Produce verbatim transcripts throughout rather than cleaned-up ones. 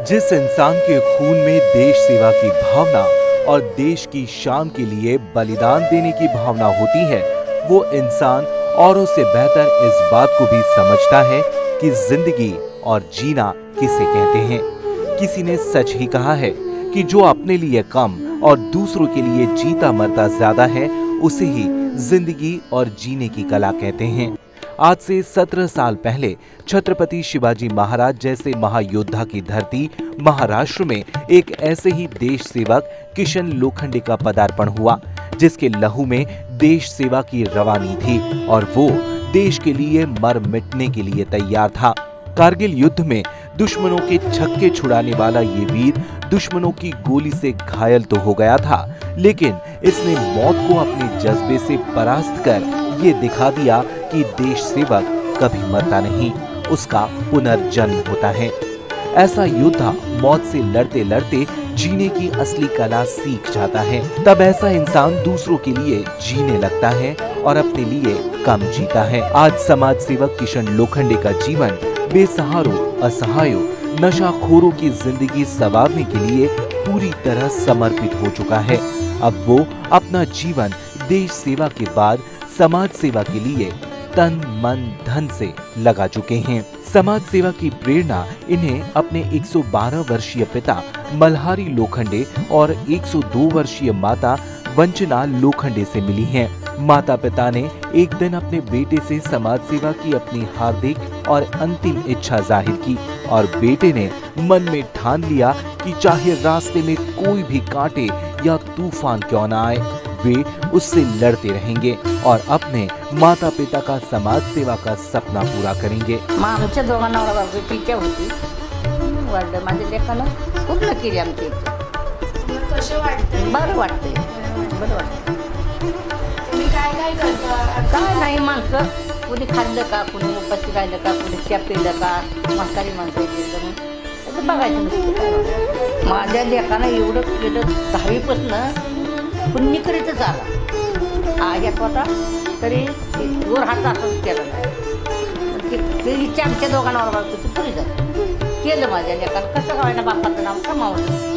जिस इंसान के खून में देश सेवा की भावना और देश की शान के लिए बलिदान देने की भावना होती है, वो इंसान औरों से बेहतर इस बात को भी समझता है कि जिंदगी और जीना किसे कहते हैं। किसी ने सच ही कहा है कि जो अपने लिए कम और दूसरों के लिए जीता मरता ज्यादा है, उसे ही जिंदगी और जीने की कला कहते हैं। आज से सत्रह साल पहले छत्रपति शिवाजी महाराज जैसे महायोद्धा की धरती महाराष्ट्र में एक ऐसे ही देश सेवक किशन लोखंडे का पदार्पण हुआ, जिसके लहू में देश सेवा की रवानी थी और वो देश के लिए मर मिटने के लिए तैयार था। कारगिल युद्ध में दुश्मनों के छक्के छुड़ाने वाला ये वीर दुश्मनों की गोली से घायल तो हो गया था, लेकिन इसने मौत को अपने जज्बे से परास्त कर ये दिखा दिया कि देश सेवक कभी मरता नहीं, उसका पुनर्जन्म होता है। ऐसा योद्धा मौत से लड़ते लड़ते जीने की असली कला सीख जाता है। तब ऐसा इंसान दूसरों के लिए जीने लगता है और अपने लिए कम जीता है। आज समाज सेवक किशन लोखंडे का जीवन बेसहारों, असहायों, नशाखोरों की जिंदगी संवारने के लिए पूरी तरह समर्पित हो चुका है। अब वो अपना जीवन देश सेवा के बाद समाज सेवा के लिए तन मन धन से लगा चुके हैं। समाज सेवा की प्रेरणा इन्हें अपने एक सौ बारह वर्षीय पिता मल्हारी लोखंडे और एक सौ दो वर्षीय माता वंचना लोखंडे से मिली है। माता पिता ने एक दिन अपने बेटे से समाज सेवा की अपनी हार्दिक और अंतिम इच्छा जाहिर की और बेटे ने मन में ठान लिया कि चाहे रास्ते में कोई भी कांटे या तूफान क्यों न आए, वे उससे लड़ते रहेंगे और अपने माता पिता का समाज सेवा का सपना पूरा करेंगे। आमच्या दोघांना पीके होती वाढलं माझ्या लेखाला खूप नक्की आमची कसं वाटतं? बरं वाटतंय बरं वाटतं। तुम्ही काय काय करता? काय नाही, माणसं कुणी खाल्लं का, कुणी उपाशी राहिलं का, कुणी च्या पिलं का, म्हातारी माणसं येतं तसं बघायचं नसतं। माझ्या लेखानं एवढं केलं दहावीपासून पुण्य करीतच आला आयात होता तरी वर हात असंच केलं नाही। ते इच्छा आमच्या दोघांवर बाबतीत पुरी झाली केलं माझ्या लेखानं कसं कळायला बापाचं नाव कमावलं।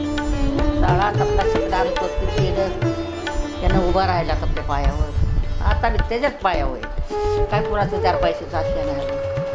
शाळा तपला शिकला पस्ती केलं, त्यानं उभा राहिला आपल्या पायावर, आता मी त्याच्याच पायावर काय कुणाचं चार पैशाचं असल्या नाही।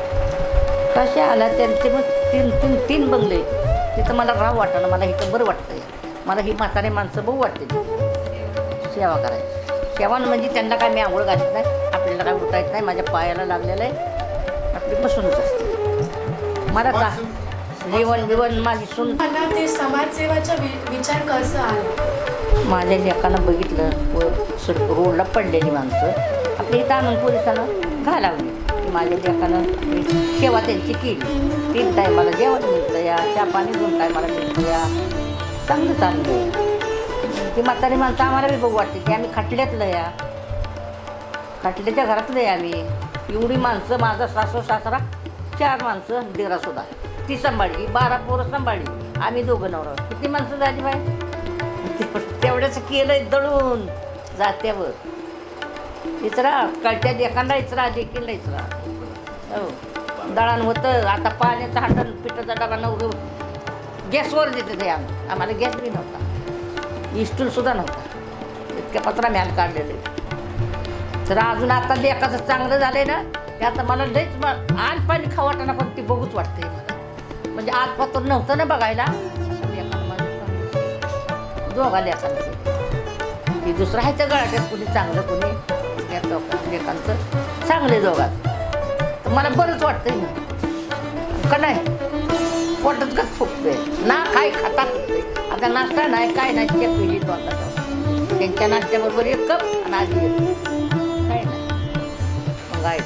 कशा आला त्यांचे मग तीन तीन तीन बंगले तिथं मला राव वाटलं, मला इथं बरं वाटतंय, मला ही म्हातारे माणसं बहु वाटते सेवा करायची। सेवा म्हणजे त्यांना काय मी आंघोळ घालत नाही, आपल्याला काय उठायचं नाही, माझ्या पायाला लागलेलं आहे, आपली बसूनच असते। मला का जेवण बिवण माझी सून मला ते समाजसेवाचा विचार कसा आला? माझ्या लेकानं बघितलं व रोडला पडलेली माणसं आपली इथं आणून पोलिसांना घालावली की माझ्या लेकानं सेवा त्यांची केली। तीन टायमाला जेवण मिळतं या, चहा पाणी दोन टायमाला मिळतं या, चांगलं चाललं। ती म्हातारी माणसं आम्हाला बी बघू वाटते की आम्ही खाटल्यातलं या, खाटल्याच्या घरातलं आहे आम्ही। एवढी माणसं, माझा सासू सासरा चार माणसं, देरा सुद्धा ती सांभाळली, बारा पोरं सांभाळली, आम्ही दोघं नवरा, किती माणसं झाली बाय तेवढंच केलंय दळून जात्यावर इचरा कळत्या एखादा इचरा देखील इचरा हो दळण होतं। आता पाण्याचं हाटण पिठाचा डबा नव्हतं, गॅसवर देते ते आम्ही, आम्हाला गॅस बी नव्हता, इस्टूल सुद्धा नव्हता, इतक्या पत्रा मॅल काढलेले। तर अजून आता लेकाचं चांगलं झालंय ना, ते आता मला लईच आज पाणी खाऊ वाटाना, पण ती बघूच वाटते मला, म्हणजे आज पत्र नव्हतं ना बघायला। दोघा लेखांचं की दुसरं ह्याच्या गळ्यात कुणी चांगलं कुणी या लोकांचं लेखांचं चांगले दोघात, तर मला बरंच वाटतंय ना का नाही, पोटात का फुकतंय ना, काय खाता फुकतंय। आता नाश्ता नाही काय नाही, त्या पिढी तो आता त्यांच्या नाश्त्याबरोबर एक कप आणि आधी काय नाही मग आहे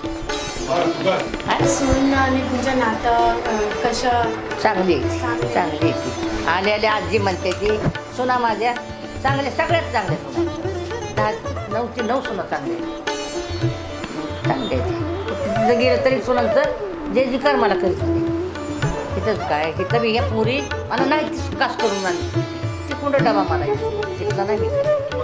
का सून आणि तुझं नातं कसं? चांगली चांगली ती आले आले आजी म्हणते ती सुना माझ्या चांगले, सगळ्यात चांगले सुना, दहा नऊची नऊ सुना चांगले चांगले तिथं गेलं तरी सुनांचं जे जी कर मला करीत नाही तिथंच काय, तिथं मी ह्या पुरी मला नाही ती कास करून आणली, ती कुंड डबा मला तिथला नाही मी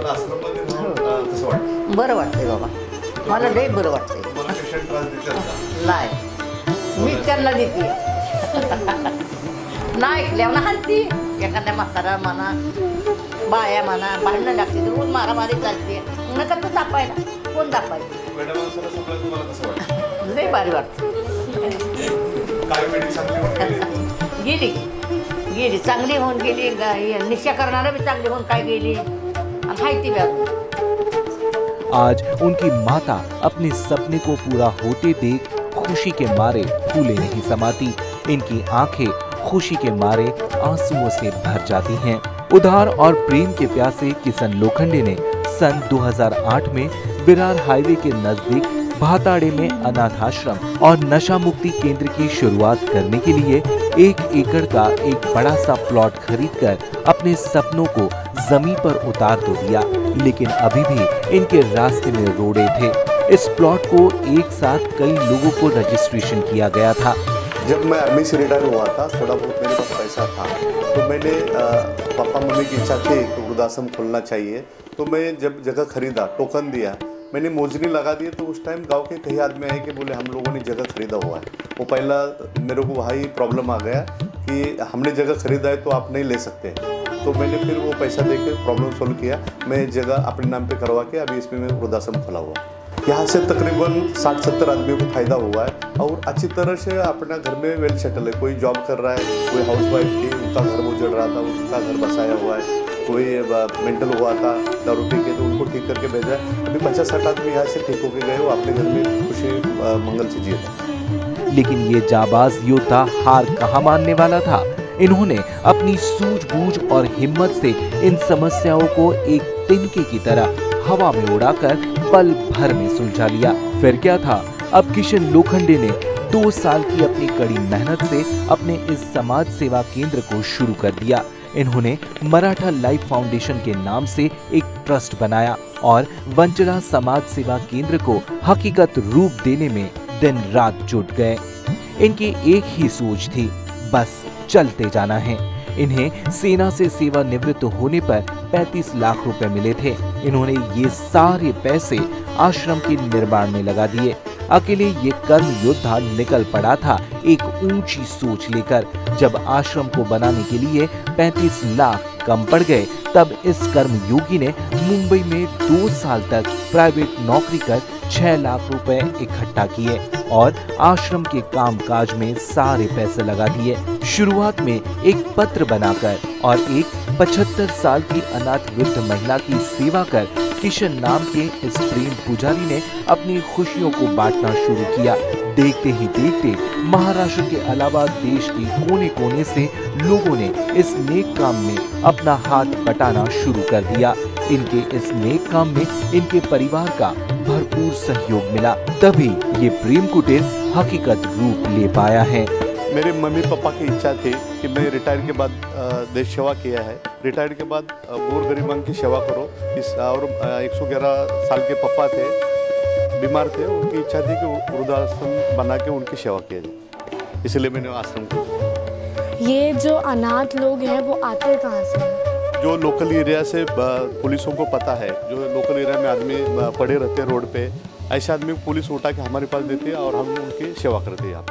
बरं वाटतंय बाबा, मला लई बरं वाटतंय नाही, मी त्यांना देते ना ऐकल्यावर ना हलती एखाद्या म्हातारा म्हणा बाया म्हणा भांडणं लागते तर रोज मारामारी चालते मग कसं दापायला कोण दापायचं लय भारी वाटतं गेली गेली चांगली होऊन गेली निश्चय करणारा भी चांगली होऊन काय गेली आणि हाय ती बी आज उनकी माता अपने सपने को पूरा होते देख खुशी के मारे फूले नहीं समाती। इनकी आंखें खुशी के मारे आंसुओं से भर जाती हैं। उदार और प्रेम के प्यासे किशन लोखंडे ने सन दो हज़ार आठ में विरार हाईवे के नजदीक भाताड़े में अनाथ आश्रम और नशा मुक्ति केंद्र की शुरुआत करने के लिए एक एकड़ का एक बड़ा सा प्लॉट खरीदकर अपने सपनों को जमीन पर उतार तो दिया, लेकिन अभी भी इनके रास्ते में रोड़े थे। इस प्लॉट को एक साथ कई लोगों को रजिस्ट्रेशन किया गया था। जब मैं आर्मी से रिटायर हुआ था, थोड़ा बहुत मेरे पास पैसा था, तो मैंने पापा मम्मी की इच्छा थी कि वृद्धाश्रम खोलना चाहिए। तो मैं जब जगह खरीदा, टोकन दिया, मैंने मोजनी लगा दी, तो उस टाइम गांव के कई आदमी आए कि बोले हम लोगों ने जगह खरीदा हुआ है। वो पहला मेरे को वहाँ ही प्रॉब्लम आ गया कि हमने जगह खरीदा है तो आप नहीं ले सकते। तो मैंने फिर वो पैसा दे के प्रॉब्लम सोल्व किया। मैं जगह अपने नाम पे करवा के अभी इसमें मैं वृद्धाश्रम खोला हुआ। यहाँ से तकरीबन साठ सत्तर आदमियों को फायदा हुआ है और अच्छी तरह से अपना घर में वेल सेटल है। कोई जॉब कर रहा है, कोई हाउस वाइफ थी, उनका घर उजड़ रहा था, उनका घर बसाया हुआ है, कोई मेंटल हुआ था दारू पी के, तो उनको ठीक करके भेजा है। अभी पचास साठ आदमी यहाँ से ठीक होके गए, वो अपने घर में खुशी मंगल से जिए थे। लेकिन ये जाबाज योद्धा हार कहाँ मानने वाला था। इन्होंने अपनी सूझबूझ और हिम्मत से इन समस्याओं को एक तिनके की तरह हवा में उड़ाकर पल भर में सुलझा लिया। फिर क्या था, अब किशन लोखंडे ने दो साल की अपनी कड़ी मेहनत से अपने इस समाज सेवा केंद्र को शुरू कर दिया। इन्होंने मराठा लाइफ फाउंडेशन के नाम से एक ट्रस्ट बनाया और वंचरा समाज सेवा केंद्र को हकीकत रूप देने में दिन रात जुट गए। इनकी एक ही सोच थी, बस चलते जाना है। इन्हें सेना से सेवानिवृत्त होने पर पैंतीस लाख रुपए मिले थे। इन्होंने ये सारे पैसे आश्रम के निर्माण में लगा दिए। अकेले ये कर्म योद्धा निकल पड़ा था एक ऊंची सोच लेकर। जब आश्रम को बनाने के लिए पैंतीस लाख कम पड़ गए, तब इस कर्म योगी ने मुंबई में दो साल तक प्राइवेट नौकरी कर छह लाख रुपए इकट्ठा किए और आश्रम के कामकाज में सारे पैसे लगा दिए। शुरुआत में एक पत्र बनाकर और एक पचहत्तर साल की अनाथ वृद्ध महिला की सेवा कर किशन नाम के इस प्रेम पुजारी ने अपनी खुशियों को बांटना शुरू किया। देखते ही देखते महाराष्ट्र के अलावा देश के कोने कोने से लोगों ने इस नेक काम में अपना हाथ बटाना शुरू कर दिया। इनके इस नेक काम में इनके परिवार का भरपूर सहयोग मिला, तभी ये प्रेम कुटीर हकीकत रूप ले पाया है। मेरे मम्मी पापा की इच्छा थी कि मैं रिटायर के बाद देश सेवा किया है, रिटायर के बाद गोर गरीबां की सेवा करो। इस और एक सौ ग्यारह साल के पापा थे, बीमार थे, उनकी इच्छा थी कि वृद्धाश्रम बना के उनकी सेवा किया जाए, इसलिए मैंने आश्रम खोला। ये जो अनाथ लोग हैं वो आते कहाँ से हैं? जो लोकल एरिया से पुलिसों को पता है, जो लोकल एरिया में आदमी पड़े रहते हैं रोड पे, ऐसे आदमी को पुलिस उठा के हमारे पास देती है और हम उनकी सेवा करते हैं। यहाँ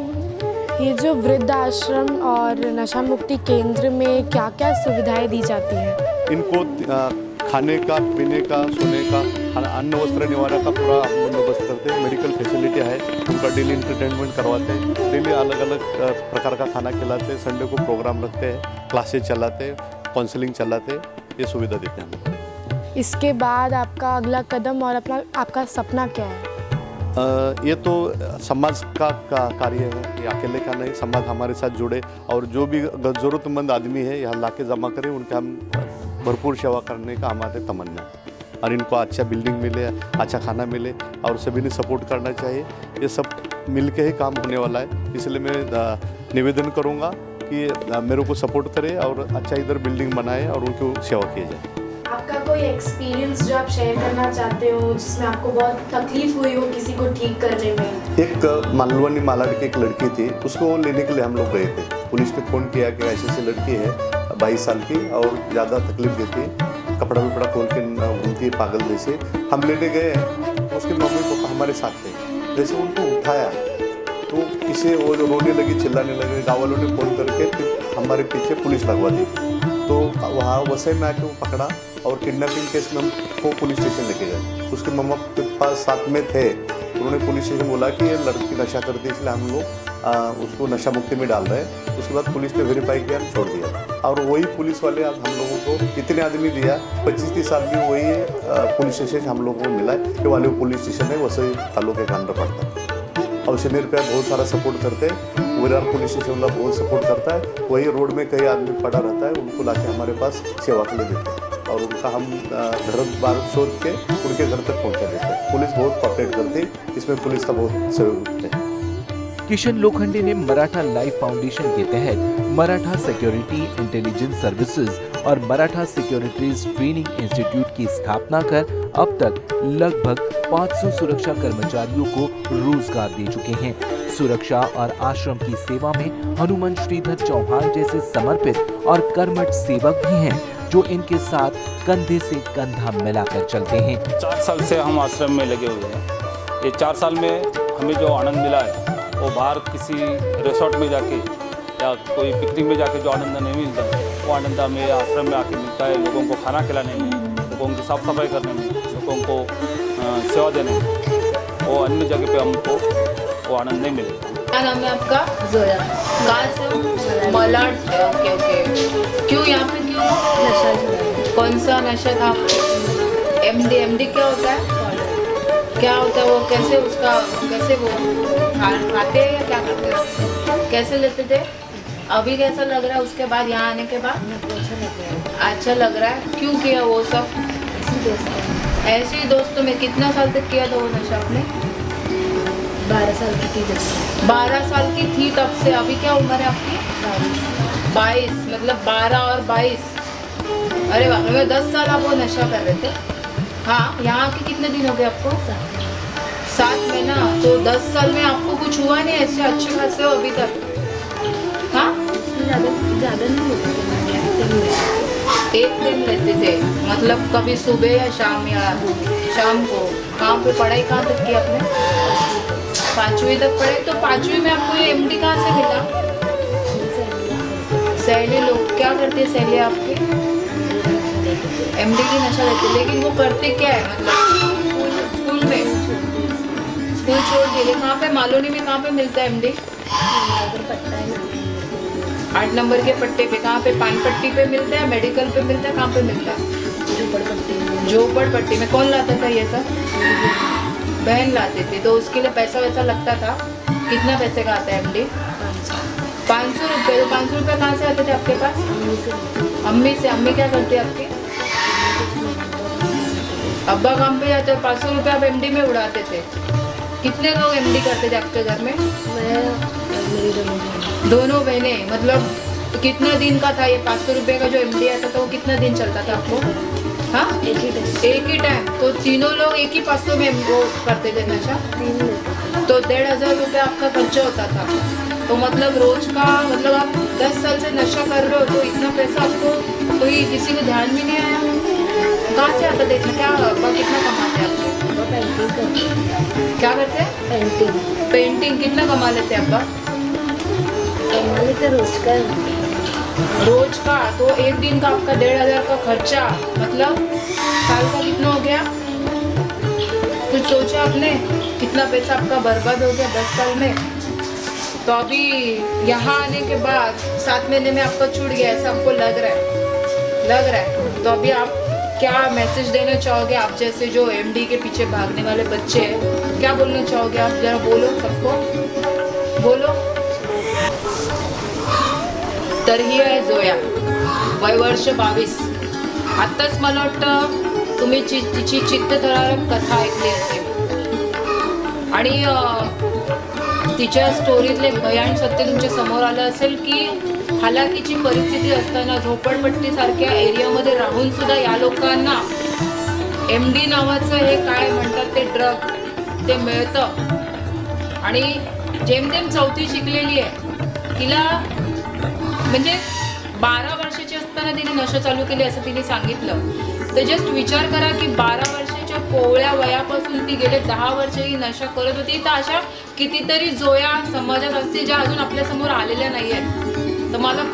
ये जो वृद्ध आश्रम और नशा मुक्ति केंद्र में क्या क्या सुविधाएं दी जाती हैं? इनको खाने का, पीने का, सोने का, अन्न वस्त्र निवारा का पूरा बंदोबस्त करते हैं। मेडिकल फैसिलिटी है, उनका डेली इंटरटेनमेंट करवाते हैं, डेली अलग अलग प्रकार का खाना खिलाते हैं, संडे को प्रोग्राम रखते हैं, क्लासेज चलाते हैं, काउंसलिंग चलाते हैं, ये सुविधा देते हैं। इसके बाद आपका अगला कदम और अपना आपका सपना क्या है? आ, ये तो समाज का, का कार्य है, ये अकेले का नहीं। समाज हमारे साथ जुड़े और जो भी ज़रूरतमंद आदमी है यहाँ ला के जमा करें, उनके हम भरपूर सेवा करने का हमारे तमन्ना है। और इनको अच्छा बिल्डिंग मिले, अच्छा खाना मिले और सभी ने सपोर्ट करना चाहिए। ये सब मिल के ही काम होने वाला है, इसलिए मैं निवेदन करूँगा कि मेरे को सपोर्ट करें और अच्छा इधर बिल्डिंग बनाए और उनको सेवा की जाए। आपका कोई एक्सपीरियंस जो आप शेयर करना चाहते हो जिसमें आपको बहुत तकलीफ हुई हो किसी को ठीक करने में? एक मालवनी मालाड की एक लड़की थी, उसको लेने के लिए हम लोग गए थे। पुलिस ने फ़ोन किया कि ऐसी ऐसी लड़की है बाईस साल की और ज़्यादा तकलीफ देती, कपड़ा वपड़ा खोल के घूमती है पागल जैसे। हम लेने गए, उसके मम्मी पापा हमारे साथ थे। जैसे उनको उठाया तो किसी वो जो रोने लगी, चिल्लाने लगे, गाँव वालों ने फ़ोन करके फिर हमारे पीछे पुलिस लगवा दी। तो वहाँ वसई में आके वो पकड़ा और किडनैपिंग केस में हमको पुलिस स्टेशन लेके गए। उसके मम्मा पापा साथ में थे, उन्होंने पुलिस स्टेशन बोला कि ये लड़की नशा करती है, इसलिए हम लोग आ, उसको नशा मुक्ति में डाल रहे हैं। उसके बाद पुलिस ने वेरीफाई किया, छोड़ दिया। और वही पुलिस वाले आज हम लोगों को कितने आदमी दिया, पच्चीस तीस आदमी वही पुलिस स्टेशन हम लोगों को मिला है कि वाले पुलिस स्टेशन है वसई तालुके के अंदर पड़ता है। और शनीर पे बहुत सारा सपोर्ट करते हैं, विरार पुलिस स्टेशन वाला बहुत सपोर्ट करता है। वही रोड में कई आदमी पड़ा रहता है, उनको लाके हमारे पास सेवा के लिए देते हैं और उनका हम घर बार शोध के उनके घर तक पहुंचा देते हैं। पुलिस बहुत कोऑपरेट करती है, इसमें पुलिस का बहुत सहयोग है। किशन लोखंडे ने मराठा लाइफ फाउंडेशन के तहत मराठा सिक्योरिटी इंटेलिजेंस सर्विसेज और मराठा सिक्योरिटीज ट्रेनिंग इंस्टीट्यूट की स्थापना कर अब तक लगभग पाँच सौ सुरक्षा कर्मचारियों को रोजगार दे चुके हैं। सुरक्षा और आश्रम की सेवा में हनुमान श्रीधर चौहान जैसे समर्पित और कर्मठ सेवक भी हैं, जो इनके साथ कंधे से कंधा मिलाकर चलते हैं। चार साल से हम आश्रम में लगे हुए हैं। ये चार साल में हमें जो आनंद मिला है वो बाहर किसी रिसोर्ट में जाके या कोई पिकनिक में जाके जो आनंद नहीं मिलता वो आनंद हमें आश्रम में आके मिलता है। लोगों को खाना खिलाने में, लोगों की साफ सफाई करने में, लोगों को सेवा देने में, वो अन्य जगह पे हमको वो आनंद नहीं मिलेगा। क्या नाम है आपका? जोया। कहाँ से? मलाड से। Okay okay. क्यों यहाँ पे क्यों? नशा। कौन सा नशा था? M D. एम डी क्या होता है? क्या होता है वो? कैसे उसका कैसे वो खाते हैं या क्या करते हैं? कैसे लेते थे? अभी कैसा लग रहा है उसके बाद, यहाँ आने के बाद? अच्छा लग रहा है। अच्छा लग रहा है। क्यों किया वो सब? ऐसे ही दोस्तों में। कितना साल तक किया था वो नशा आपने? बारह साल की थी जब। बारह साल की थी तब से। अभी क्या उम्र है आपकी? बाईस। मतलब बारह और बाईस। अरे वाह, मैं दस साल आप वो नशा कर रहे थे। हाँ, यहाँ के कितने दिन हो गए आपको? सात महीना। तो दस साल में आपको कुछ हुआ नहीं? ऐसे अच्छे खासे हो अभी तक? हाँ, ज़्यादा ज़्यादा नहीं होता था। एक दिन लेते थे मतलब कभी सुबह या शाम या शाम को। कहाँ पे पढ़ाई कहाँ तक की आपने? पाँचवीं तक पढ़ाई। तो पाँचवीं में आपको ये एम डी कहाँ से मिला? सहेली लोग। क्या करती है सहेली आपकी? एम डी की नशा लेते। लेकिन वो करते क्या है मतलब? स्कूल में स्कूल छोड़ दिए। कहाँ पे? मालोनी में कहाँ पे मिलता है एम डी? आठ नंबर के पट्टे पे। कहाँ पे? पान पट्टी पे मिलता है, मेडिकल पे मिलता है, कहाँ पे मिलता है? झोपड़पट्टी। झोपड़पट्टी में। कौन लाता था ये सब? बहन लाते थे। तो उसके लिए पैसा वैसा लगता था? कितना पैसे का आता है एम डी? पाँच सौ रुपये। तो पाँच सौ रुपये कहाँ से आते थे आपके पास? अम्मी से। अम्मी क्या करती है आपकी? अब्बा काम पे जाते। पाँच सौ रुपये आप एम डी में उड़ाते थे। कितने लोग एम डी करते थे आपके घर में? मैं मेरी दोनों बहनें। दोनों बहनें। मतलब तो कितना दिन का था ये पाँच सौ रुपये का जो एम डी आता था? वो कितना दिन चलता था आपको? हाँ, एक ही टाइम। एक ही टाइम। तो तीनों लोग एक ही पाँच सौ में वो करते थे नशा? तीन लेते थे। तो डेढ़ हज़ार रुपये आपका खर्चा होता था। तो मतलब रोज का मतलब आप दस साल से नशा कर रहे हो तो इतना पैसा आपको कोई किसी को ध्यान में नहीं आया? कहाँ से आता देखना? क्या अब्बा कितना कमाते हैं आपके? वो पेंटिंग करते। क्या करते हैं? पेंटिंग। पेंटिंग। कितना कमा लेते हैं अब्बा? कमा लेते रोज का। रोज का। तो एक दिन का आपका डेढ़ हज़ार का खर्चा मतलब साल का कितना हो गया? कुछ सोचा आपने? कितना पैसा आपका बर्बाद हो गया दस साल में? तो अभी यहाँ आने के बाद सात महीने में आपका छूट गया ऐसा आपको लग रहा है? लग रहा है। तो अभी आप क्या मैसेज देना चाहोगे आप जैसे जो एम डी के पीछे भागने वाले बच्चे हैं? क्या बोलना चाहोगे आप? जरा बोलो, सबको बोलो। तर ही आहे जोया, वय वर्ष बावीस. आत्ताच मला वाटतं तुम्ही ची तिची चित्तथरारक कथा ऐकली असेल आणि तिच्या स्टोरीतले भयान सत्य तुमच्या समोर आलं असेल की हालाकीची परिस्थिती असताना झोपडपट्टीसारख्या एरियामध्ये राहून सुद्धा या लोकांना एम डी नावाचं हे काय म्हणतात ते ड्रग ते मिळतं आणि जेमतेम चौथी शिकलेली आहे. तिला म्हणजे बारा वर्षाची असताना तिने नशा चालू केली असं तिने सांगितलं. तर जस्ट विचार करा की बारा वर्षाच्या पो कोवळ्या वयापासून ती गेले दहा वर्ष ही नशा करत होती. तर अशा कितीतरी जोया समाजात असतील ज्या अजून आपल्यासमोर आलेल्या नाही आहेत. तर मला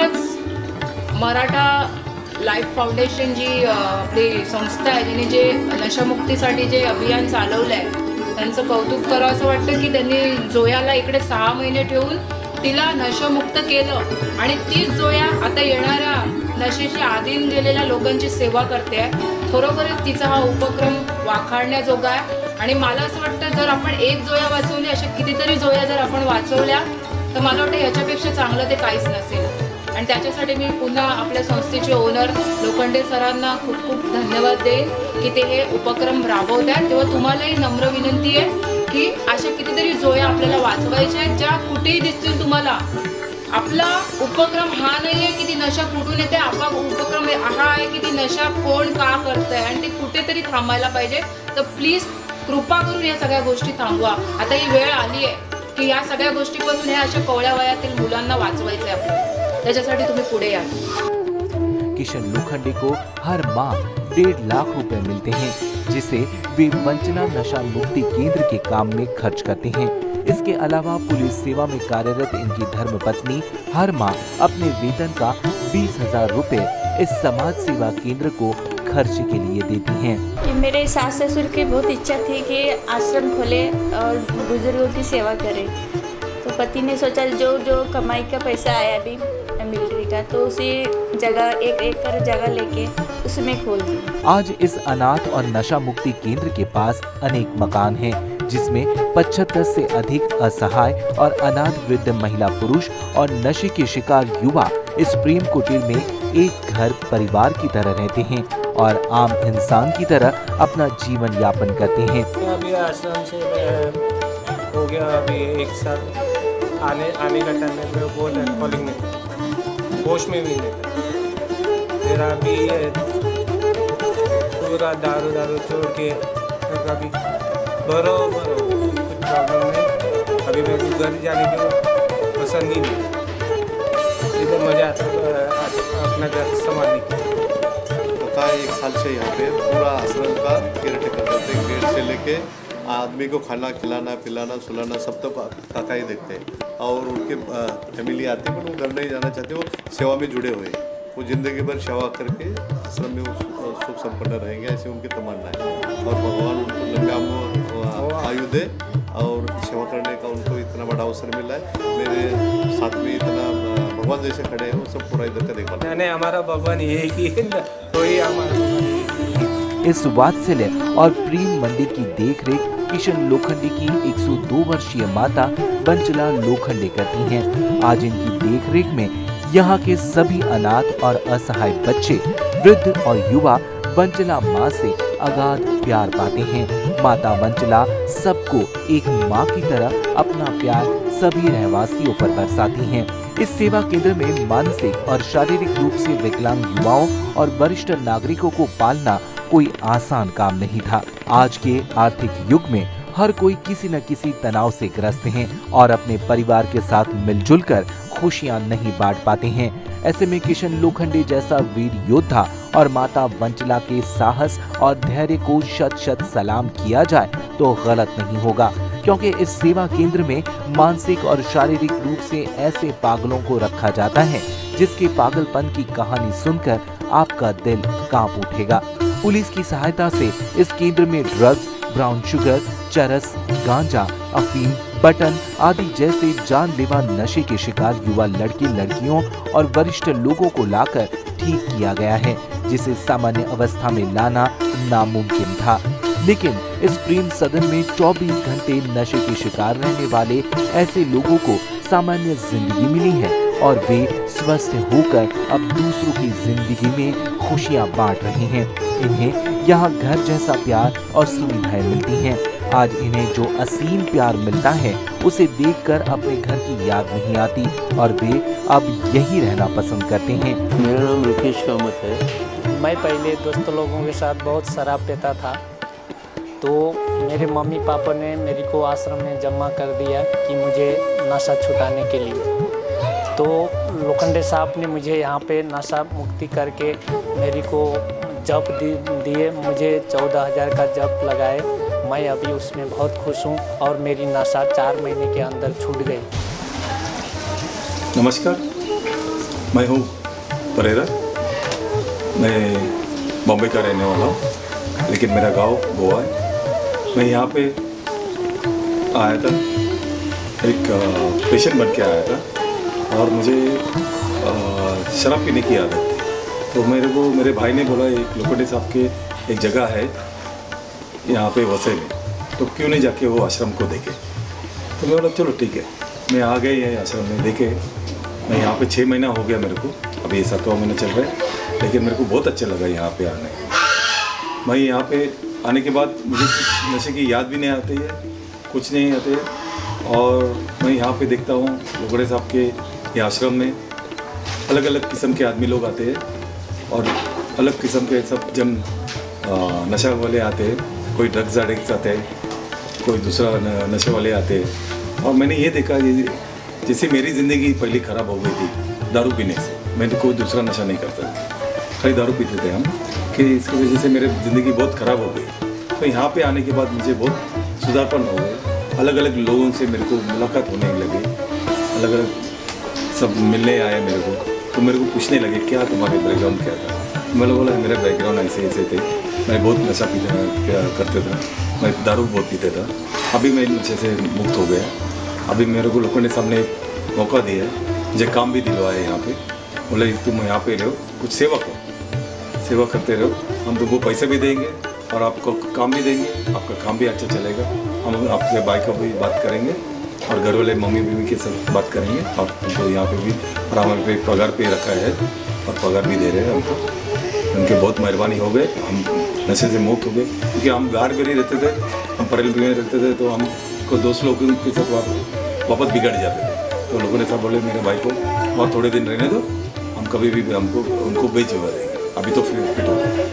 खरोखरच मराठा लाईफ फाउंडेशन जी आपली संस्था आहे जिने जे नशामुक्तीसाठी जे अभियान चालवलं आहे त्यांचं कौतुक करावं असं वाटतं की त्यांनी जोयाला इकडे सहा महिने ठेवून तिला नशामुक्त केलं आणि तीच जोया आता येणाऱ्या नशेशी आधीन गेलेल्या लोकांची सेवा करते आहे. खरोखरच तिचा हा उपक्रम वाखाणण्याजोगा आहे. आणि मला असं वाटतं जर आपण एक जोया वाचवली अशा कितीतरी जोया जर आपण वाचवल्या तर मला वाटतं याच्यापेक्षा चांगलं ते काहीच नसेल. आणि त्याच्यासाठी मी पुन्हा आपल्या संस्थेचे ओनर लोखंडे सरांना खूप खूप धन्यवाद देईन की ते हे उपक्रम राबवत आहेत. तेव्हा तुम्हालाही नम्र विनंती आहे की अशा कितीतरी जोया आपल्याला वाचवायच्या आहेत ज्या कुठेही दिसतील तुम्हाला. आपला उपक्रम हा नाही आहे की ती नशा कुठून येते, आपला उपक्रम हा आहे की ती नशा कोण का करत आहे आणि ती कुठेतरी थांबायला पाहिजे. तर प्लीज कृपा करून या सगळ्या गोष्टी थांबवा. आता ही वेळ आली आहे की या सगळ्या गोष्टीपासून ह्या अशा कोवळ्या वयातील मुलांना वाचवायचं आहे आपल्याला. त्याच्यासाठी तुम्ही पुढे या. किशन लोखंडे को हर माह डेढ़ लाख रुपए मिलते हैं जिसे वे वंचना नशा मुक्ति केंद्र के काम में खर्च करते हैं. इसके अलावा पुलिस सेवा में कार्यरत इनकी धर्मपत्नी हर माह अपने वेतन का बीस हजार रुपए इस समाज सेवा केंद्र को खर्च के लिए देती हैं. मेरे सास ससुर की बहुत इच्छा थी कि आश्रम खोले और बुजुर्गों की सेवा करें. तो पति ने सोचा जो जो कमाई का पैसा आया अभी मिलिट्री का तो उसी जगह एक एकड़ जगह लेके उसमें खोल दी. आज इस अनाथ और नशा मुक्ति केंद्र के पास अनेक मकान हैं जिसमें पचहत्तर से अधिक असहाय और अनाथ वृद्ध महिला पुरुष और नशे के शिकार युवा इस प्रेम कुटीर में एक घर परिवार की तरह रहते हैं और आम इंसान की तरह अपना जीवन यापन करते हैं. अभी आश्रम से हो गया अभी एक साल आने आने का टाइम में बोल रहे कॉलिंग में होश में भी नहीं था. फिर अभी पूरा दारू दारू छोड़ के कभी बरोबर कुछ प्रॉब्लम नहीं. अभी मेरे को घर जाने की पसंद ही नहीं. इधर मजा आता अपना घर संभालने की. पता है एक साल से यहाँ पे पूरा आश्रम का केयर टेकर करते हैं. गेट से लेके आदमी को खाना खिलाना पिलाना सुलाना सब तो काका ही देखते हैं. और उनके फैमिली आती है पर वो घर नहीं जाना चाहते. वो सेवा में जुड़े हुए हैं. वो ज़िंदगी भर सेवा करके आश्रम में सुख संपन्न रहेंगे ऐसी उनकी तमन्ना है. और भगवान उनको लंबे आयु दे और सेवा करने का उनको इतना बड़ा अवसर मिला है. मेरे साथ में इतना भगवान जैसे खड़े हैं वो सब पूरा इधर का देखभाल. नहीं हमारा भगवान एक ही है तो ही हमारा. इस वात्सल्य और प्रेम मंदिर की देखरेख किशन लोखंडे की एक सौ दो वर्षीय माता बंचला लोखंडे करती हैं. आज इनकी देखरेख में यहाँ के सभी अनाथ और असहाय बच्चे वृद्ध और युवा बंचला माँ से अगाध प्यार पाते हैं. माता बंचला सबको एक माँ की तरह अपना प्यार सभी रहवासियों पर बरसाती हैं. इस सेवा केंद्र में मानसिक और शारीरिक रूप से विकलांग युवाओं और वरिष्ठ नागरिकों को पालना कोई आसान काम नहीं था. आज के आर्थिक युग में हर कोई किसी न किसी तनाव से ग्रस्त हैं और अपने परिवार के साथ मिलजुल कर खुशियां नहीं बांट पाते हैं. ऐसे में किशन लोखंडे जैसा वीर योद्धा और माता बंचला के साहस और धैर्य को शत शत सलाम किया जाए तो गलत नहीं होगा, क्योंकि इस सेवा केंद्र में मानसिक और शारीरिक रूप से ऐसे पागलों को रखा जाता है जिसके पागलपन की कहानी सुनकर आपका दिल कांप उठेगा. पुलिस की सहायता से इस केंद्र में ड्रग्स, ब्राउन शुगर, चरस, गांजा, अफीम, बटन आदि जैसे जानलेवा नशे के शिकार युवा लड़के लड़कियों और वरिष्ठ लोगों को लाकर ठीक किया गया है, जिसे सामान्य अवस्था में लाना नामुमकिन था. लेकिन इस प्रेम सदन में चौबीस घंटे नशे के शिकार रहने वाले ऐसे लोगों को सामान्य जिंदगी मिली है और वे स्वस्थ होकर अब दूसरों की जिंदगी में खुशियां बांट रहे हैं. इन्हें यहाँ घर जैसा प्यार और सुविधाएं मिलती हैं. आज इन्हें जो असीम प्यार मिलता है उसे देखकर अपने घर की याद नहीं आती और वे अब यही रहना पसंद करते हैं. मेरा नाम रुकेश कामत है. मैं पहले दोस्त लोगों के साथ बहुत शराब पीता था, तो मेरे मम्मी पापा ने मेरे को आश्रम में जमा कर दिया कि मुझे नशा छुटाने के लिए. तो लोखंडे साहब ने मुझे यहाँ पे नशा मुक्ति करके मेरी को जॉब दिए, मुझे चौदह हज़ार का जॉब लगाए। मैं अभी उसमें बहुत खुश हूँ और मेरी नशा चार महीने के अंदर छूट गई। नमस्कार, मैं हूँ परेरा। मैं बॉम्बे का रहने वाला हूँ, लेकिन मेरा गांव गोवा है। मैं यहाँ पे आया था, एक पेशेंट बन के आया था और मुझे आ, शराब पीने की आदत थी। तो मेरे को मेरे भाई ने बोला एक लोखंडे साहब के एक जगह है यहाँ पे वसे में, तो क्यों नहीं जाके वो आश्रम को देखे। तो मैं बोला चलो ठीक है। मैं आ गए हैं आश्रम में, देखे। मैं यहाँ पे छः महीना हो गया मेरे को, अभी ये सातवां महीना चल रहा है, लेकिन मेरे को बहुत अच्छा लगा यहाँ पे आने। मैं यहाँ पे आने के बाद मुझे नशे की याद भी नहीं आती है, कुछ नहीं आते है। और मैं यहाँ पे देखता हूँ लोखंडे साहब के ये आश्रम में अलग अलग किस्म के आदमी लोग आते हैं और अलग किस्म के सब जन नशा वाले आते हैं। कोई ड्रग्स एडिक्ट आते हैं, कोई दूसरा नशे वाले आते हैं। और मैंने ये देखा जैसे मेरी ज़िंदगी पहले ख़राब हो गई थी दारू पीने से। मैं तो कोई दूसरा नशा नहीं करता, खाली दारू पीते थे हम, कि इसकी वजह से मेरी ज़िंदगी बहुत ख़राब हो गई। तो यहाँ पे आने के बाद मुझे बहुत सुधारपन हो गए। अलग अलग लोगों से मेरे को मुलाकात होने लगी, अलग अलग सब मिलने आए मेरे को। तो मेरे को पूछने लगे क्या तुम्हारे बैकग्राउंड क्या था। मैंने बोला मेरा बैकग्राउंड ऐसे ऐसे थे, मैं बहुत नशा पीता करते था, मैं दारू बहुत पीता था। अभी मैं नशे से मुक्त हो गया। अभी मेरे को लोखंडे साहब ने मौका दिया, मुझे काम भी दिलवाया यहाँ पे। बोले तुम यहाँ पे रहो, कुछ सेवा करो, सेवा करते रहो, हम तुमको पैसे भी देंगे और आपको काम भी देंगे, आपका काम भी अच्छा चलेगा। हम आपसे भाई का भी बात करेंगे और घर वाले मम्मी बीवी के साथ बात करेंगे और उनको यहाँ पे भी और हमारे पे पगार पे रखा है और पगार भी दे रहे हैं हमको। उनके बहुत मेहरबानी हो गए, हम नशे से मुक्त हो गए। क्योंकि हम बाहर भी नहीं रहते थे, हम परेल में रहते थे, तो हमको दोस्त लोगों के साथ वापस बिगड़ जाते थे। तो लोगों ने सब बोले मेरे भाई को और थोड़े दिन रहने दो, हम कभी भी हमको उनको बेचवा देंगे। अभी तो फिर फिट हो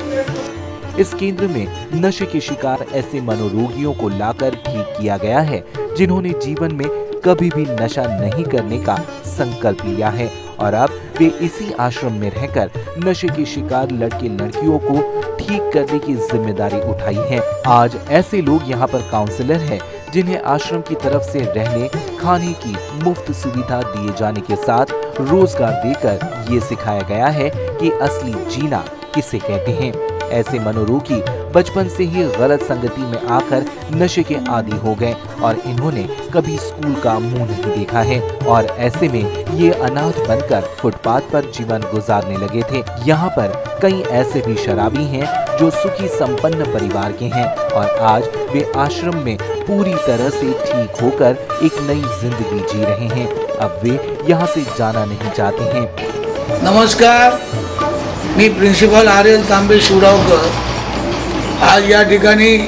गए। इस केंद्र में नशे के शिकार ऐसे मनोरोगियों को लाकर ठीक किया गया है जिन्होंने जीवन में कभी भी नशा नहीं करने का संकल्प लिया है और अब वे इसी आश्रम में रहकर नशे के शिकार लड़के लड़कियों को ठीक करने की जिम्मेदारी उठाई है। आज ऐसे लोग यहाँ पर काउंसलर हैं जिन्हें आश्रम की तरफ से रहने खाने की मुफ्त सुविधा दिए जाने के साथ रोजगार देकर ये सिखाया गया है कि असली जीना किसे कहते हैं। ऐसे मनोरोगी बचपन से ही गलत संगति में आकर नशे के आदी हो गए और इन्होंने कभी स्कूल का मुंह नहीं देखा है और ऐसे में ये अनाथ बनकर फुटपाथ पर जीवन गुजारने लगे थे। यहाँ पर कई ऐसे भी शराबी हैं जो सुखी संपन्न परिवार के हैं और आज वे आश्रम में पूरी तरह से ठीक होकर एक नई जिंदगी जी रहे हैं। अब वे यहाँ से जाना नहीं चाहते हैं। नमस्कार, मी प्रिन्सिपल आर एल तांबे शिवडावकर। आज या ठिकाणी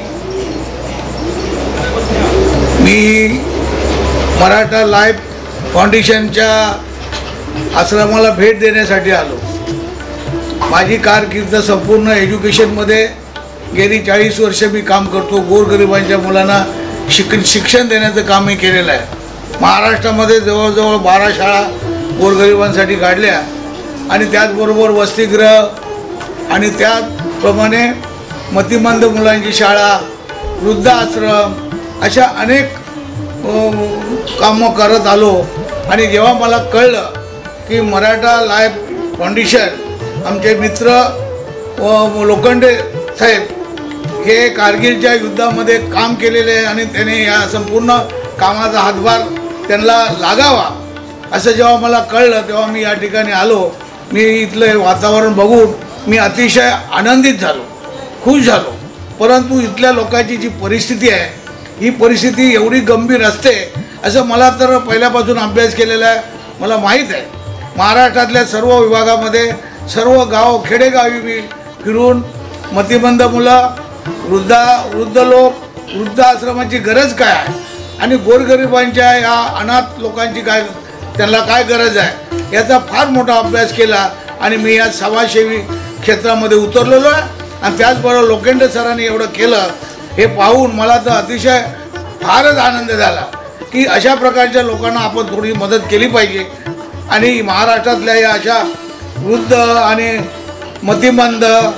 मी मराठा लाईफ फाउंडेशनच्या आश्रमाला भेट देण्यासाठी आलो। माझी कारकीर्द संपूर्ण एज्युकेशनमध्ये गेली चाळीस वर्ष मी काम करतो। गोरगरिबांच्या मुलांना शिक शिक्षण देण्याचं काम मी केलेलं आहे। महाराष्ट्रामध्ये जवळजवळ बारा शाळा गोरगरिबांसाठी काढल्या आणि त्याचबरोबर वसतिगृह आणि त्याचप्रमाणे मतिमंद मुलांची शाळा, वृद्धाश्रम अशा अनेक कामं करत आलो। आणि जेव्हा मला कळलं की मराठा लाईफ फाउंडेशन आमचे मित्र लोखंडे साहेब हे कारगिलच्या युद्धामध्ये काम केलेले आहे आणि त्याने या संपूर्ण कामाचा हातभार त्यांना लागावा असं जेव्हा मला कळलं तेव्हा मी या ठिकाणी आलो। मी इथले वातावरण बघून मी अतिशय आनंदित झालो, खुश झालो। परंतु इथल्या लोकांची जी परिस्थिती आहे ही परिस्थिती एवढी गंभीर असते असं मला तर पहिल्यापासून अभ्यास केलेला आहे, मला माहीत आहे। महाराष्ट्रातल्या सर्व विभागामध्ये सर्व गाव खेडेगावी मी फिरून मतिमंद मुलं, वृद्धा वृद्ध लोक, वृद्धाश्रमाची गरज काय आहे आणि गोरगरिबांच्या या अनाथ लोकांची काय त्यांना काय गरज आहे याचा फार मोठा अभ्यास केला आणि मी या समाजसेवी क्षेत्रामध्ये उतरलेलो आहे। आणि त्याचबरोबर लोखंडे सरांनी एवढं केलं हे पाहून मला तर अतिशय फारच आनंद झाला की अशा प्रकारच्या लोकांना आपण थोडी मदत केली पाहिजे। आणि महाराष्ट्रातल्या या अशा वृद्ध आणि मतिमंद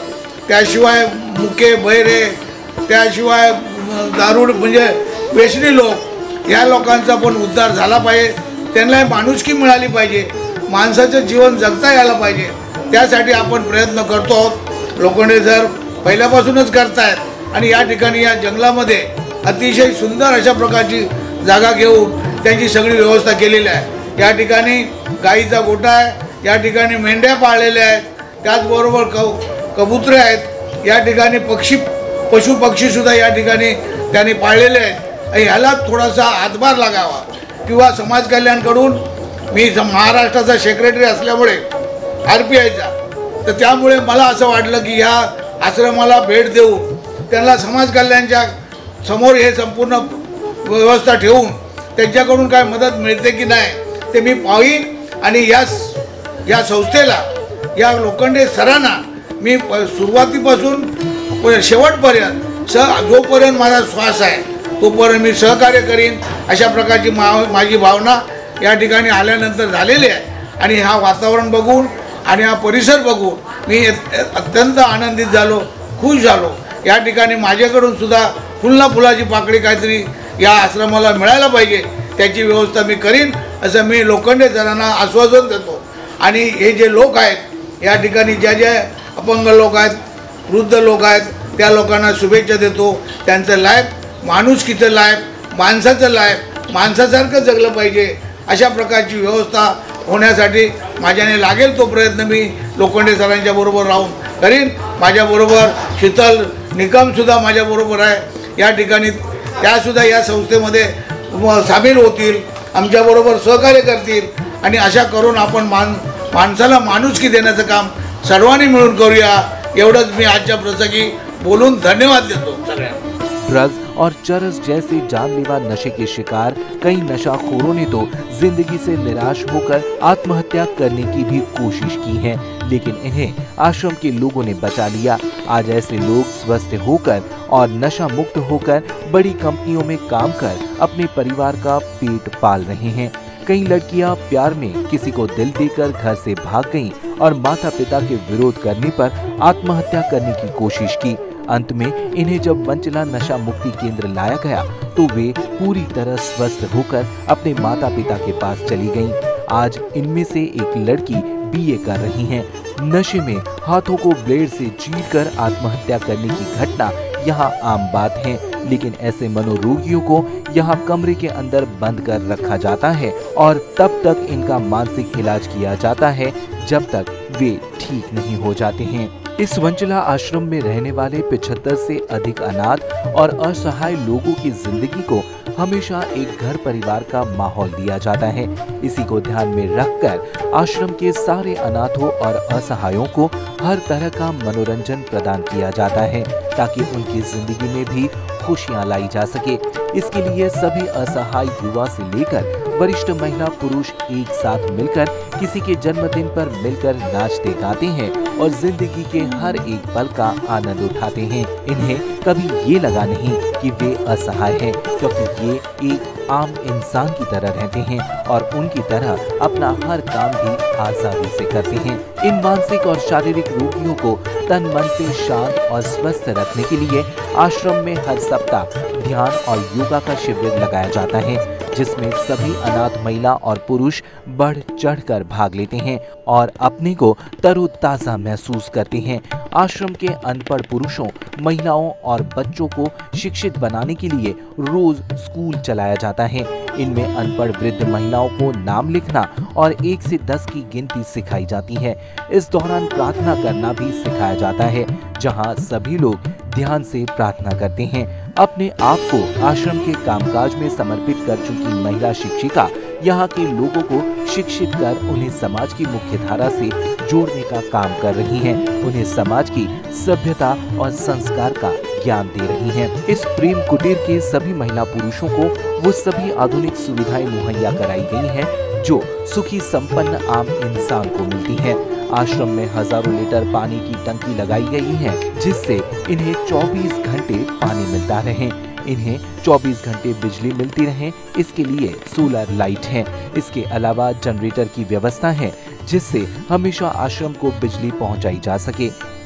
त्याशिवाय मुके बहिरे, त्याशिवाय दारूड म्हणजे व्यसनी लोक, या लोकांचा पण उद्धार झाला पाहिजे. त्यांना माणुसकी मिळाली पाहिजे, माणसाचं जीवन जगता यायला पाहिजे. त्यासाठी आपण प्रयत्न करतो आहोत. लोखंडे सर पहिल्यापासूनच करतायत आणि या ठिकाणी या जंगलामध्ये अतिशय सुंदर अशा प्रकारची जागा घेऊन त्यांची सगळी व्यवस्था केलेली आहे. या ठिकाणी गाईचा गोठा आहे, या ठिकाणी मेंढ्या पाळलेल्या आहेत, त्याचबरोबर क कबुतरे आहेत, या ठिकाणी पक्षी पशु पक्षीसुद्धा या ठिकाणी त्यांनी पाळलेले आहेत. ह्याला थोडासा हातभार लागावा किंवा समाज कल्याणकडून, मी महाराष्ट्राचा सेक्रेटरी असल्यामुळे आर पी आयचा, तर त्यामुळे मला असं वाटलं की ह्या आश्रमाला भेट देऊन त्यांना समाज कल्याणच्या समोर हे संपूर्ण व्यवस्था ठेवून त्यांच्याकडून काय मदत मिळते की नाही ते मी पाहीन. आणि या या संस्थेला, या लोखंडे सरांना मी सुरुवातीपासून शेवटपर्यंत स जोपर्यंत माझा श्वास आहे तोपर्यंत मी सहकार्य करीन, अशा प्रकारची मा माझी भावना या ठिकाणी आल्यानंतर झालेली आहे. आणि हा वातावरण बघून आणि हा परिसर बघून मी अत्यंत आनंदित झालो, खुश झालो. या ठिकाणी माझ्याकडून सुद्धा फुलना फुलाची पाकळी काहीतरी या आश्रमाला मिळायला पाहिजे, त्याची व्यवस्था मी करीन असं मी लोखंडे सरांना आश्वासन देतो. आणि हे जे लोक आहेत या ठिकाणी, ज्या ज्या अपंग लोक आहेत, वृद्ध लोक आहेत, त्या लोकांना शुभेच्छा देतो. त्यांचं लाईफ माणुसकीचं लाईफ, माणसाचं लाईफ, माणसासारखं जगलं पाहिजे अशा प्रकारची व्यवस्था होण्यासाठी माझ्याने लागेल तो प्रयत्न मी लोखंडे सरांच्या बरोबर राहून करीन. माझ्याबरोबर शीतल निकमसुद्धा माझ्याबरोबर आहे या ठिकाणी, त्यासुद्धा या संस्थेमध्ये सामील होतील, आमच्याबरोबर सहकार्य करतील. आणि अशा करून आपण मान माणसाला माणुसकी देण्याचं काम सर्वांनी मिळून करूया, एवढंच मी आजच्या प्रसंगी बोलून धन्यवाद देतो सगळ्यांना. ड्रग्स और चरस जैसे जानलेवा नशे के शिकार कई नशाखोरों ने तो जिंदगी से निराश होकर आत्महत्या करने की भी कोशिश की है, लेकिन इन्हें आश्रम के लोगों ने बचा लिया. आज ऐसे लोग स्वस्थ होकर और नशा मुक्त होकर बड़ी कंपनियों में काम कर अपने परिवार का पेट पाल रहे हैं. कई लड़कियां प्यार में किसी को दिल देकर घर से भाग गईं और माता पिता के विरोध करने पर आत्महत्या करने की कोशिश की. अंत में इन्हें जब वंचला नशा मुक्ति केंद्र लाया गया तो वे पूरी तरह स्वस्थ होकर अपने माता पिता के पास चली गईं. आज इनमें से एक लड़की बी ए कर रही हैं. नशे में हाथों को ब्लेड से चीरकर आत्महत्या करने की घटना यहाँ आम बात है, लेकिन ऐसे मनोरोगियों को यहाँ कमरे के अंदर बंद कर रखा जाता है और तब तक इनका मानसिक इलाज किया जाता है जब तक वे ठीक नहीं हो जाते हैं. इस वंचला आश्रम में रहने वाले पचहत्तर से अधिक अनाथ और असहाय लोगों की जिंदगी को हमेशा एक घर परिवार का माहौल दिया जाता है. इसी को ध्यान में रखकर आश्रम के सारे अनाथों और असहायों को हर तरह का मनोरंजन प्रदान किया जाता है ताकि उनकी जिंदगी में भी खुशियां लाई जा सके. इसके लिए सभी असहाय युवा से लेकर वरिष्ठ महिला पुरुष एक साथ मिलकर किसी के जन्मदिन पर मिलकर नाचते गाते हैं और जिंदगी के हर एक पल का आनंद उठाते हैं. इन्हें कभी ये लगा नहीं कि वे असहाय हैं, क्योंकि ये एक आम इंसान की तरह रहते हैं और उनकी तरह अपना हर काम भी आसानी से करते हैं. इन मानसिक और शारीरिक रोगियों को तन मन से शांत और स्वस्थ रखने के लिए आश्रम में हर सप्ताह ध्यान और योगा का शिविर लगाया जाता है, जिसमें सभी अनाथ महिला और पुरुष बढ़ चढ़कर भाग लेते हैं और अपने को तरोताजा महसूस करते हैं. आश्रम के अनपढ़ पुरुषों, महिलाओं और बच्चों को शिक्षित बनाने के लिए रोज स्कूल चलाया जाता है. इनमें अनपढ़ वृद्ध महिलाओं को नाम लिखना और एक से दस की गिनती सिखाई जाती है. इस दौरान प्रार्थना करना भी सिखाया जाता है, जहां सभी लोग ध्यान से प्रार्थना करते हैं. अपने आप को आश्रम के कामकाज में समर्पित कर चुकी महिला शिक्षिका यहाँ के लोगों को शिक्षित कर उन्हें समाज की मुख्य धारा से जोड़ने का काम कर रही हैं. उन्हें समाज की सभ्यता और संस्कार का ज्ञान दे रही हैं. इस प्रेम कुटीर के सभी महिला पुरुषों को वो सभी आधुनिक सुविधाएं मुहैया कराई गई हैं जो सुखी संपन्न आम इंसान को मिलती हैं. आश्रम में हजारों लीटर पानी की टंकी लगाई गई है, जिससे इन्हें चौबीस घंटे पानी मिलता रहे. इन्हें चौबीस घंटे बिजली मिलती रहे, इसके लिए सोलर लाइट है. इसके अलावा जनरेटर की व्यवस्था है, जिससे हमेशा आश्रम को बिजली पहुंचाई जा सके.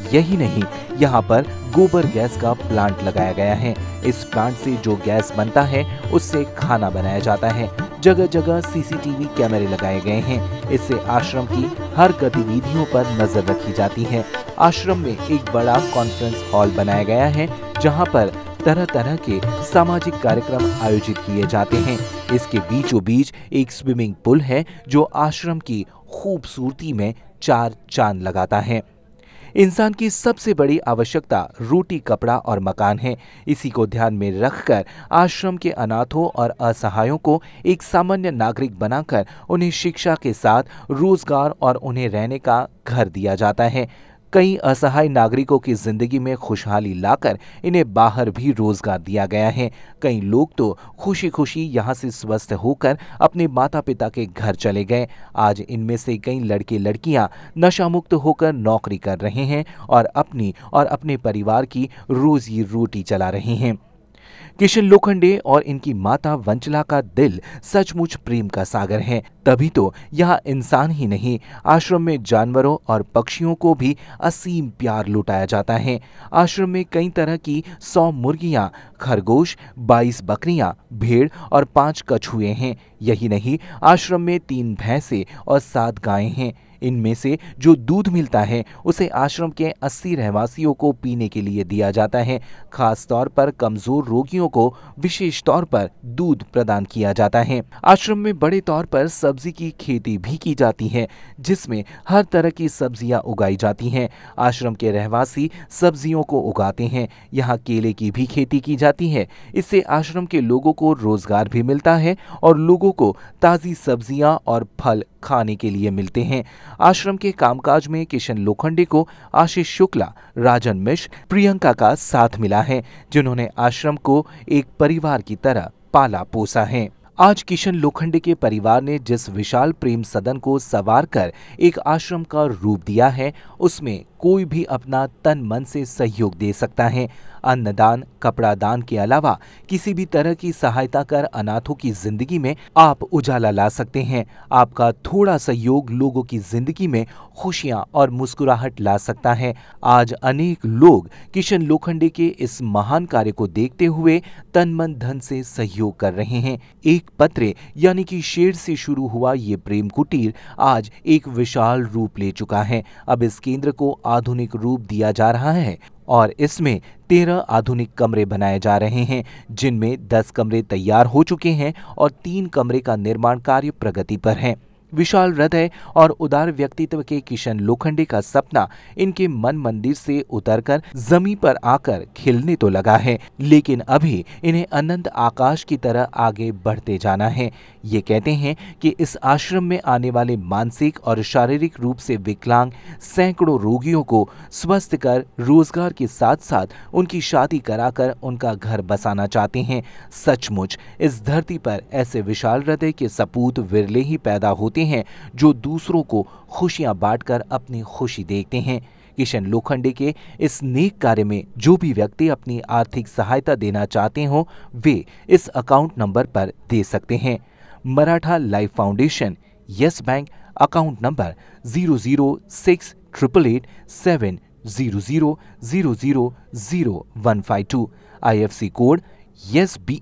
यही नहीं, यहाँ पर गोबर गैस का प्लांट लगाया गया है। इस प्लांट से जो गैस बनता है उससे खाना बनाया जाता है। जगह जगह सीसीटीवी कैमरे लगाए गए हैं। इससे आश्रम की हर गतिविधियों पर नजर रखी जाती है। आश्रम में एक बड़ा कॉन्फ्रेंस हॉल बनाया गया है जहाँ पर तरह तरह के सामाजिक कार्यक्रम आयोजित किए जाते हैं। इसके बीचों बीच एक स्विमिंग पूल है जो आश्रम की खूबसूरती में चार चांद लगाता है। इंसान की सबसे बड़ी आवश्यकता रोटी, कपड़ा और मकान है। इसी को ध्यान में रखकर आश्रम के अनाथों और असहायों को एक सामान्य नागरिक बनाकर उन्हें शिक्षा के साथ रोजगार और उन्हें रहने का घर दिया जाता है। कई असहाय नागरिकों की जिंदगी में खुशहाली लाकर इन्हें बाहर भी रोजगार दिया गया है। कई लोग तो खुशी खुशी यहाँ से स्वस्थ होकर अपने माता पिता के घर चले गए। आज इनमें से कई लड़के लड़कियां नशा मुक्त होकर नौकरी कर रहे हैं और अपनी और अपने परिवार की रोजी रोटी चला रहे हैं। किशन लोखंडे और इनकी माता वंचला का दिल सचमुच प्रेम का सागर है। तभी तो यहाँ इंसान ही नहीं, आश्रम में जानवरों और पक्षियों को भी असीम प्यार लुटाया जाता है। आश्रम में कई तरह की सौ मुर्गियाँ, खरगोश, बाईस बकरियां, भेड़ और पांच कछुए हैं। यही नहीं, आश्रम में तीन भैंसे और सात गायें हैं। इनमें से जो दूध मिलता है उसे आश्रम के अस्सी रहवासियों को पीने के लिए दिया जाता है। खास तौर पर कमजोर रोगियों को विशेष तौर पर दूध प्रदान किया जाता है। आश्रम में बड़े तौर पर सब्जी की खेती भी की जाती है, जिसमें हर तरह की सब्जियां उगाई जाती हैं। आश्रम के रहवासी सब्जियों को उगाते हैं। यहाँ केले की भी खेती की जाती है। इससे आश्रम के लोगों को रोजगार भी मिलता है और लोगों को ताजी सब्जियां और फल खाने के लिए मिलते हैं। आश्रम के कामकाज में किशन लोखंडे को आशीष शुक्ला, राजन मिश्र, प्रियंका का साथ मिला है, जिन्होंने आश्रम को एक परिवार की तरह पाला पोसा है। आज किशन लोखंडे के परिवार ने जिस विशाल प्रेम सदन को संवार कर एक आश्रम का रूप दिया है, उसमें कोई भी अपना तन मन से सहयोग दे सकता है। अन्नदान, कपड़ा दान के अलावा किसी भी तरह की सहायता कर अनाथों की जिंदगी में आप उजाला ला सकते हैं। आपका थोड़ा सहयोग लोगों की जिंदगी में खुशियां और मुस्कुराहट ला सकता है। आज अनेक लोग किशन लोखंडे के इस महान कार्य को देखते हुए तन मन धन से सहयोग कर रहे हैं। एक पत्रे यानी कि शेर से शुरू हुआ ये प्रेम कुटीर आज एक विशाल रूप ले चुका है। अब इस केंद्र को आधुनिक रूप दिया जा रहा है और इसमें तेरह आधुनिक कमरे बनाए जा रहे हैं, जिनमें दस कमरे तैयार हो चुके हैं और तीन कमरे का निर्माण कार्य प्रगति पर है। विशाल हृदय और उदार व्यक्तित्व के किशन लोखंडे का सपना इनके मन मंदिर से उतरकर जमीन पर आकर खिलने तो लगा है, लेकिन अभी इन्हें अनंत आकाश की तरह आगे बढ़ते जाना है। ये कहते हैं कि इस आश्रम में आने वाले मानसिक और शारीरिक रूप से विकलांग सैकड़ों रोगियों को स्वस्थ कर रोजगार के साथ साथ उनकी शादी कराकर उनका घर बसाना चाहते हैं। सचमुच इस धरती पर ऐसे विशाल हृदय के सपूत विरले ही पैदा होते हैं जो दूसरों को खुशियां बांटकर अपनी खुशी देखते हैं। किशन लोखंडे के इस नेक कार्य में जो भी व्यक्ति अपनी आर्थिक सहायता देना चाहते हो, वे इस अकाउंट नंबर पर दे सकते हैं। Maratha life foundation, yes bank, account number zero zero six triple eight seven zero zero zero zero zero one five two, I F C code yes B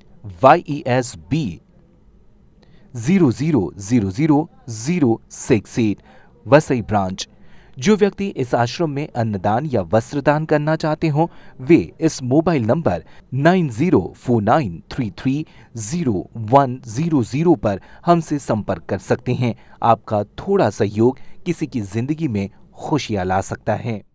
Y E S B zero zero zero zero zero six eight, Vasai branch. जो व्यक्ति इस आश्रम में अन्नदान या वस्त्रदान करना चाहते हो, वे इस mobile number nine zero four nine three three zero one zero zero पर हमसे संपर्क कर सकते हैं। आपका थोड़ा सहयोग किसी की जिंदगी में खुशियां ला सकता है।